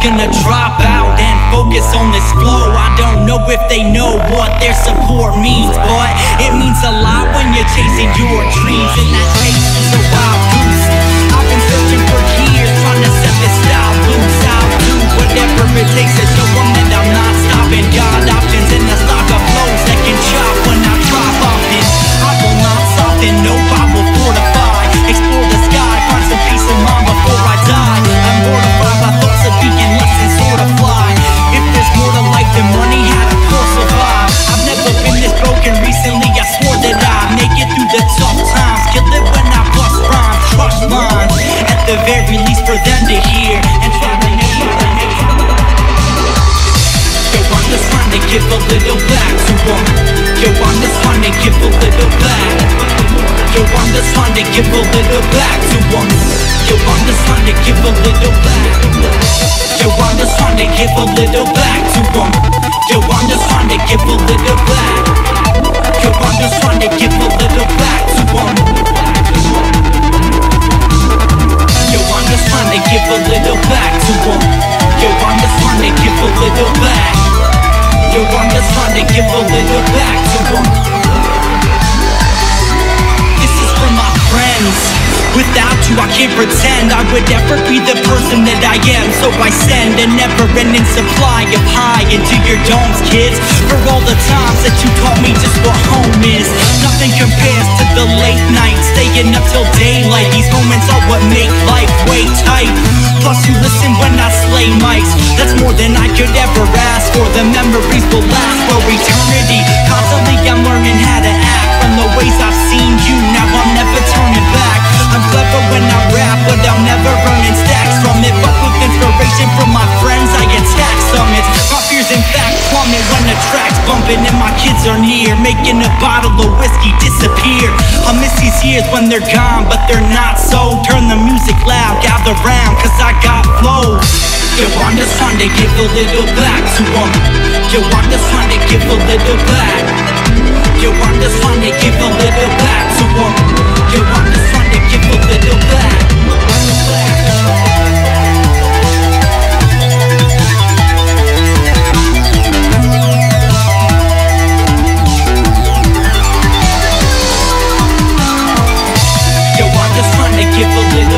gonna drop out and focus on this flow. I don't know if they know what their support means, but it means a lot when you're chasing your dreams. And that chase is a wild goose. I've been searching for years, trying to set this style loose. I'll do whatever it takes to show them that I'm not stopping. Got options in the stock of flows that can chop when I drop often. I will not soften, nope, I will fortify. Explore the sky, find some peace of mind before I die. I'm mortified by thoughts of being less than sort of fly. If there's more to life than money, how to course survive. I've never been this broken recently, I swore that I'd make it through the tough times. Kill it when I bust rhymes, crush lines. At the very least for them to hear and try to make it. Yo, I'm just trying to give a little back to them. Yo, I'm just trying to give a little back. Yo, I'm just trying to give a little back to them. Yo, I'm just trying to give a little back. Yo, I'm just trying to give a little back to them. Yo, I'm just trying to give a little back. Yo, I'm just trying to give a little back to them. Yo, I'm just trying to give a little back to them. Yo, I'm just trying to give a little back. Yo, I'm just trying to give a little back to them. This is for my friends. Without you I can't pretend I would ever be the person that I am. So I send a never-ending supply of high into your domes, kids. For all the times that you taught me just what home is. Nothing compares to the late nights, staying up till daylight. These moments are what make life way tight. Plus you listen when I slay mics. That's more than I could ever ask for. The memories will last for eternity. Constantly I'm learning how to act from the ways I've seen you. Now I'm never turning back. I'm clever when I rap, but I'm never earning stacks from it. But with inspiration from my friends, I attack summits. My fears in fact plummet when the track's bumping and my kids are near, making a bottle of whiskey disappear. I miss these years when they're gone, but they're not so. Turn the music loud, gather round, cause I got flow. Yo, I'm just trying to give a little back to them. Yo, I'm just trying to give a little back. Yo, I'm just trying to give a little back to them. Yo, I'm just trying to give a little back. Yo, I'm just trying to give a little